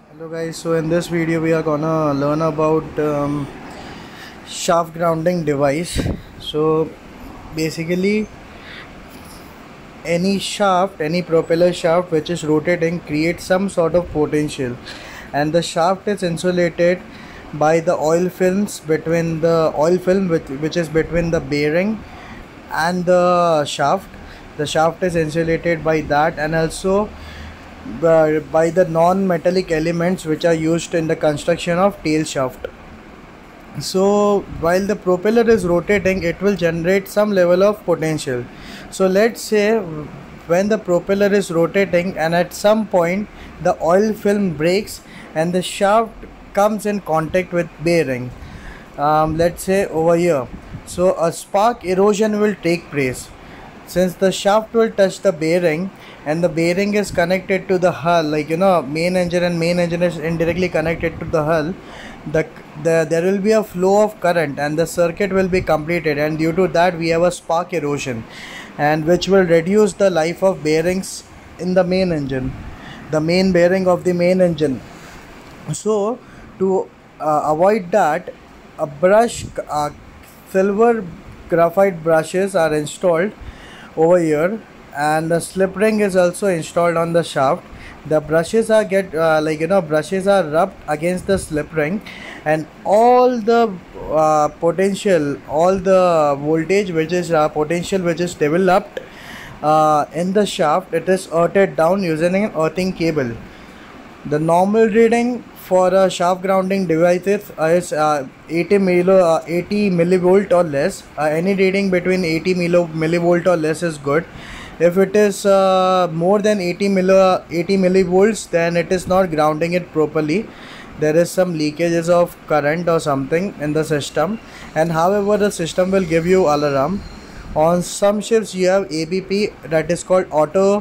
Hello guys, so in this video we are gonna learn about shaft grounding device. So basically any propeller shaft which is rotating creates some sort of potential, and the shaft is insulated by the oil films between the oil film which is between the bearing and the shaft. The shaft is insulated by that, and also by the non-metallic elements which are used in the construction of tail shaft. So while the propeller is rotating, it will generate some level of potential. So let's say when the propeller is rotating and at some point the oil film breaks and the shaft comes in contact with bearing, let's say over here, so a spark erosion will take place. Since the shaft will touch the bearing and the bearing is connected to the hull, like main engine, and main engine is indirectly connected to the hull, there will be a flow of current and the circuit will be completed, and due to that we have a spark erosion, and which will reduce the life of bearings in the main engine, the main bearing of the main engine. So to avoid that, a brush silver graphite brushes are installed over here, and the slip ring is also installed on the shaft. The brushes are brushes are rubbed against the slip ring, and all the all the voltage which is potential which is developed in the shaft, it is earthed down using an earthing cable. The normal reading for a shaft grounding device is 80 millivolt or less. Any reading between 80 millivolt or less is good. If it is more than 80 millivolts, then it is not grounding it properly. There is some leakages of current or something in the system, and however the system will give you alarm. On some ships you have ABP, that is called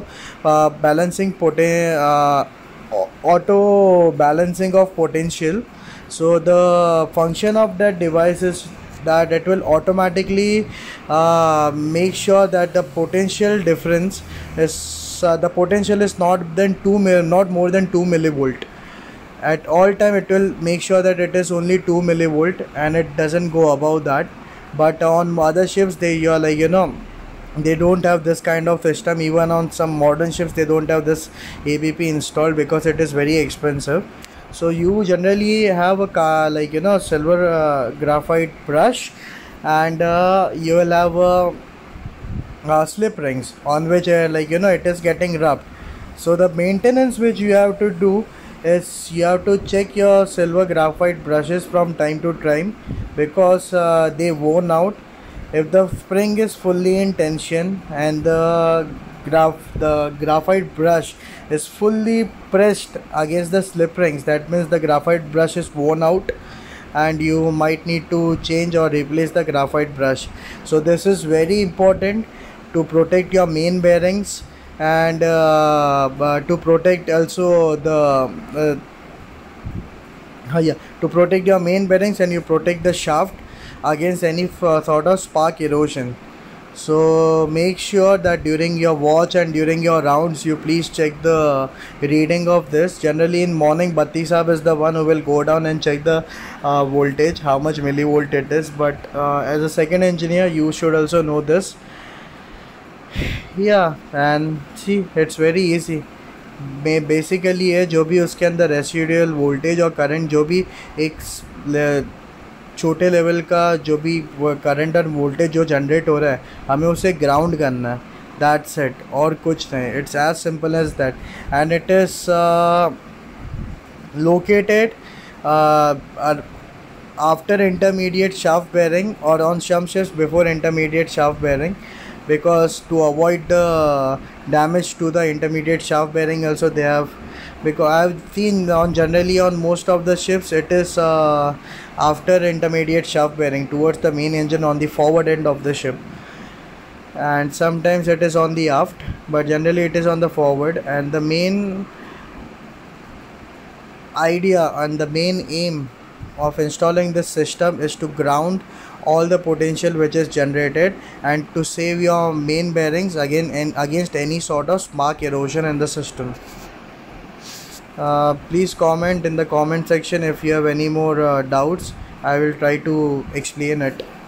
auto balancing of potential. So the function of that device is that it will automatically make sure that the potential difference is the potential is not more than 2 millivolt. At all time it will make sure that it is only 2 millivolt and it doesn't go above that. But on other ships they they don't have this kind of system. Even on some modern ships they don't have this ABP installed because it is very expensive. So you generally have a car silver graphite brush, and you will have slip rings on which it is getting rubbed. So the maintenance which you have to do is you have to check your silver graphite brushes from time to time, because they worn out. If the spring is fully in tension and the graphite brush is fully pressed against the slip rings, that means the graphite brush is worn out and you might need to change or replace the graphite brush. So this is very important to protect your main bearings, and to protect also the to protect your main bearings, and you protect the shaft against any sort of spark erosion. So make sure that during your watch and during your rounds you please check the reading of this. Generally in morning Batti Sahab is the one who will go down and check the voltage, how much millivolt it is, but as a second engineer you should also know this. And see, it's very easy. Basically है जो भी उसके अंदर residual voltage और current, जो भी एक छोटे लेवल का जो भी करंट और वोल्टेज जो जनरेट हो रहा है, हमें उसे ग्राउंड करना है. दैट्स इट, और कुछ नहीं. It's as simple as that, and it is located after intermediate shaft bearing, or on some ships before intermediate shaft bearing, because to avoid the damage to the intermediate shaft bearing also they have. Because I've seen generally on most of the ships it is after intermediate shaft bearing towards the main engine on the forward end of the ship, and sometimes it is on the aft, but generally it is on the forward. And the main idea and the main aim of installing this system is to ground all the potential which is generated, and to save your main bearings again and against any sort of spark erosion in the system. Please comment in the comment section if you have any more doubts. I will try to explain it.